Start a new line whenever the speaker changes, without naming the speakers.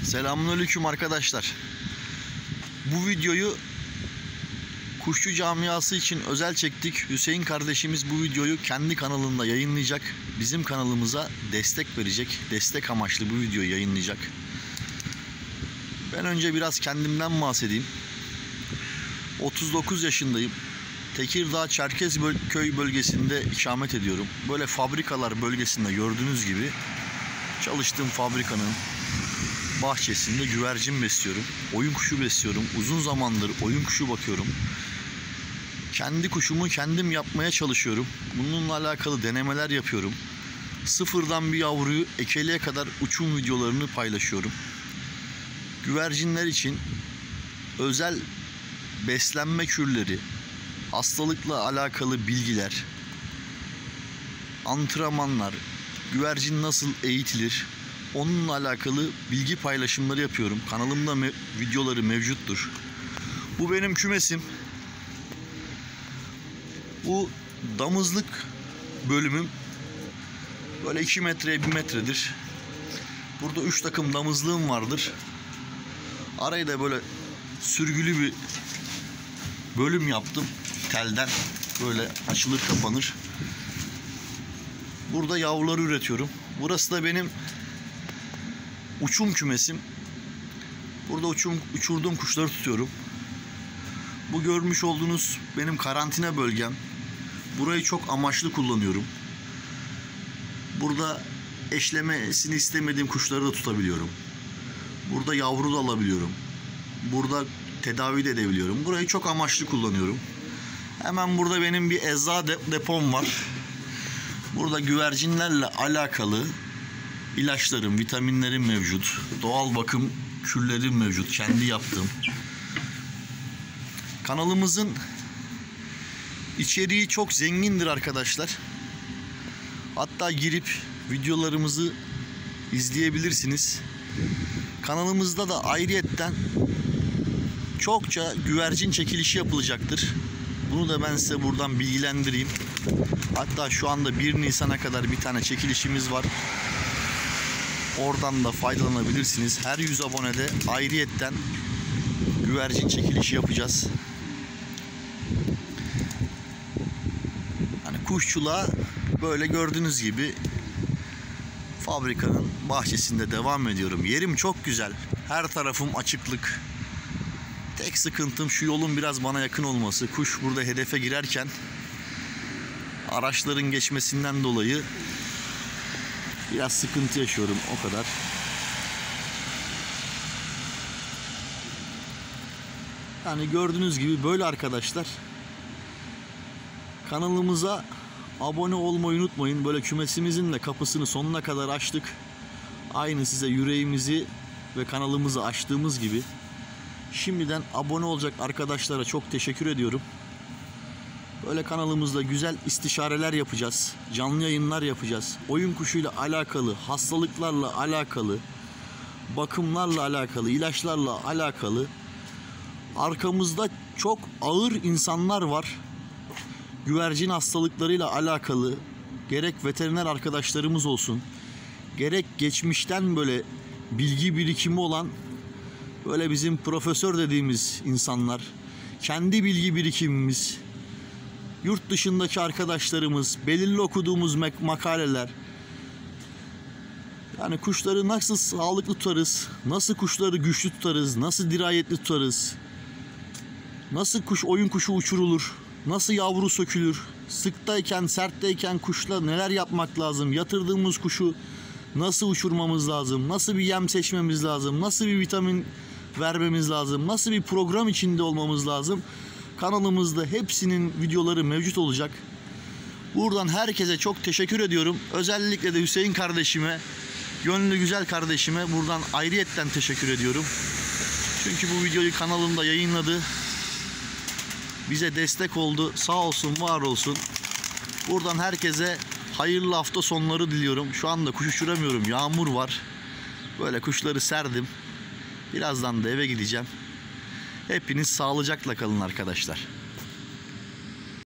Selamünaleyküm arkadaşlar. Bu videoyu kuşçu camiası için özel çektik. Hüseyin kardeşimiz bu videoyu kendi kanalında yayınlayacak. Bizim kanalımıza destek verecek. Destek amaçlı bu videoyu yayınlayacak. Ben önce biraz kendimden bahsedeyim. 39 yaşındayım. Tekirdağ Çerkezköy bölgesinde ikamet ediyorum. Böyle fabrikalar bölgesinde gördüğünüz gibi çalıştığım fabrikanın bahçesinde güvercin besliyorum. Oyun kuşu besliyorum. Uzun zamandır oyun kuşu bakıyorum. Kendi kuşumu kendim yapmaya çalışıyorum. Bununla alakalı denemeler yapıyorum. Sıfırdan bir yavruyu ekeliğe kadar uçum videolarını paylaşıyorum. Güvercinler için özel beslenme kürleri, hastalıkla alakalı bilgiler, antrenmanlar, güvercin nasıl eğitilir, onunla alakalı bilgi paylaşımları yapıyorum. Kanalımda videoları mevcuttur. Bu benim kümesim. Bu damızlık bölümüm. Böyle 2 metreye 1 metredir. Burada 3 takım damızlığım vardır. Arayı da böyle sürgülü bir bölüm yaptım. Telden böyle açılır kapanır. Burada yavruları üretiyorum. Burası da benim uçum kümesim. Burada uçurduğum kuşları tutuyorum. Bu görmüş olduğunuz benim karantina bölgem. Burayı çok amaçlı kullanıyorum. Burada eşlemesini istemediğim kuşları da tutabiliyorum. Burada yavru da alabiliyorum. Burada tedavi de edebiliyorum. Burayı çok amaçlı kullanıyorum. Hemen burada benim bir ecza depom var. Burada güvercinlerle alakalı ilaçlarım, vitaminlerim mevcut. Doğal bakım kürlerim mevcut. Kendi yaptığım. Kanalımızın içeriği çok zengindir arkadaşlar. Hatta girip videolarımızı izleyebilirsiniz. Kanalımızda da ayrıyetten çokça güvercin çekilişi yapılacaktır. Bunu da ben size buradan bilgilendireyim. Hatta şu anda 1 Nisan'a kadar bir tane çekilişimiz var. Oradan da faydalanabilirsiniz. Her 100 abonede ayrıyetten güvercin çekilişi yapacağız. Hani kuşçuluğa böyle gördüğünüz gibi fabrikanın bahçesinde devam ediyorum. Yerim çok güzel. Her tarafım açıklık. Tek sıkıntım şu yolun biraz bana yakın olması. Kuş burada hedefe girerken araçların geçmesinden dolayı biraz sıkıntı yaşıyorum, o kadar. Yani gördüğünüz gibi böyle arkadaşlar. Kanalımıza abone olmayı unutmayın. Böyle kümesimizin de kapısını sonuna kadar açtık. Aynı size yüreğimizi ve kanalımızı açtığımız gibi. Şimdiden abone olacak arkadaşlara çok teşekkür ediyorum. Böyle kanalımızda güzel istişareler yapacağız. Canlı yayınlar yapacağız. Oyun kuşuyla alakalı, hastalıklarla alakalı, bakımlarla alakalı, ilaçlarla alakalı. Arkamızda çok ağır insanlar var. Güvercin hastalıklarıyla alakalı gerek veteriner arkadaşlarımız olsun, gerek geçmişten böyle bilgi birikimi olan böyle bizim profesör dediğimiz insanlar, kendi bilgi birikimimiz, yurt dışındaki arkadaşlarımız, belirli okuduğumuz makaleler. Yani kuşları nasıl sağlıklı tutarız, nasıl kuşları güçlü tutarız, nasıl dirayetli tutarız, nasıl oyun kuşu uçurulur, nasıl yavru sökülür, sıktayken, sertteyken kuşla neler yapmak lazım, yatırdığımız kuşu nasıl uçurmamız lazım, nasıl bir yem seçmemiz lazım, nasıl bir vitamin vermemiz lazım, nasıl bir program içinde olmamız lazım. Kanalımızda hepsinin videoları mevcut olacak. Buradan herkese çok teşekkür ediyorum. Özellikle de Hüseyin kardeşime, gönlü güzel kardeşime buradan ayrıyetten teşekkür ediyorum. Çünkü bu videoyu kanalında yayınladı. Bize destek oldu. Sağ olsun, var olsun. Buradan herkese hayırlı hafta sonları diliyorum. Şu anda kuş uçuramıyorum. Yağmur var. Böyle kuşları serdim. Birazdan da eve gideceğim. Hepiniz sağlıcakla kalın arkadaşlar.